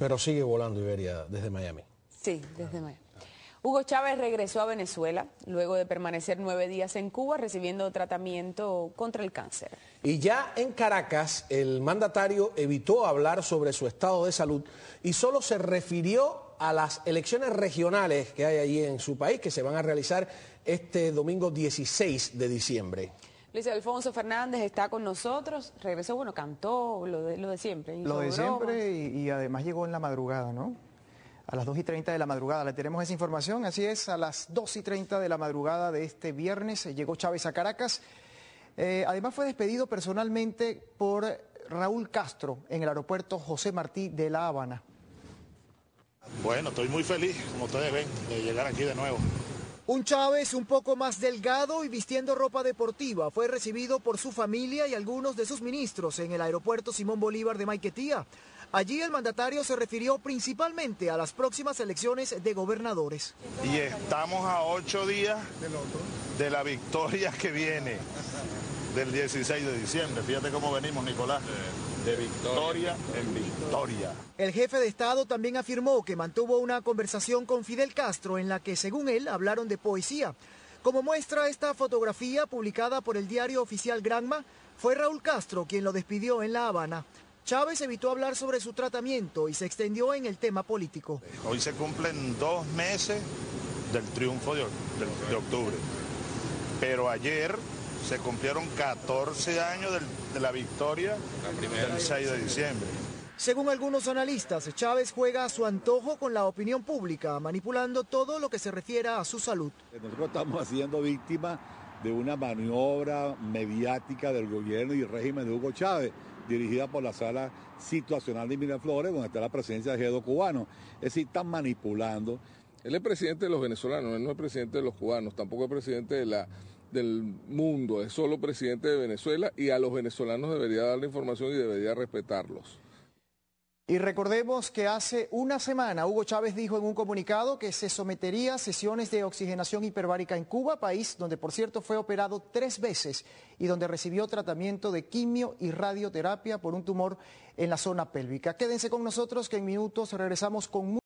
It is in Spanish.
Pero sigue volando Iberia desde Miami. Sí, desde Miami. Hugo Chávez regresó a Venezuela luego de permanecer 9 días en Cuba recibiendo tratamiento contra el cáncer. Y ya en Caracas, el mandatario evitó hablar sobre su estado de salud y solo se refirió a las elecciones regionales que hay allí en su país, que se van a realizar este domingo 16 de diciembre. Luis Alfonso Fernández está con nosotros, regresó, bueno, cantó lo de siempre. Lo de siempre y además llegó en la madrugada, ¿no? A las 2:30 de la madrugada le tenemos esa información, así es, a las 2:30 de la madrugada de este viernes llegó Chávez a Caracas. Además fue despedido personalmente por Raúl Castro en el aeropuerto José Martí de La Habana. Bueno, estoy muy feliz, como ustedes ven, de llegar aquí de nuevo. Un Chávez un poco más delgado y vistiendo ropa deportiva fue recibido por su familia y algunos de sus ministros en el aeropuerto Simón Bolívar de Maiquetía. Allí el mandatario se refirió principalmente a las próximas elecciones de gobernadores. Y estamos a 8 días de la victoria que viene del 16 de diciembre. Fíjate cómo venimos, Nicolás. De victoria en victoria. El jefe de Estado también afirmó que mantuvo una conversación con Fidel Castro en la que, según él, hablaron de poesía. Como muestra esta fotografía publicada por el diario oficial Granma, fue Raúl Castro quien lo despidió en La Habana. Chávez evitó hablar sobre su tratamiento y se extendió en el tema político. Hoy se cumplen 2 meses del triunfo de octubre, pero ayer se cumplieron 14 años de la victoria del 6 de diciembre. Según algunos analistas, Chávez juega a su antojo con la opinión pública, manipulando todo lo que se refiera a su salud. Nosotros estamos siendo víctimas de una maniobra mediática del gobierno y régimen de Hugo Chávez, dirigida por la Sala Situacional de Miraflores, donde está la presencia de G2 cubano. Es decir, están manipulando. Él es presidente de los venezolanos, él no es presidente de los cubanos, tampoco es presidente del mundo, es solo presidente de Venezuela y a los venezolanos debería darle información y debería respetarlos. Y recordemos que hace una semana Hugo Chávez dijo en un comunicado que se sometería a sesiones de oxigenación hiperbárica en Cuba, país donde por cierto fue operado 3 veces y donde recibió tratamiento de quimio y radioterapia por un tumor en la zona pélvica. Quédense con nosotros que en minutos regresamos con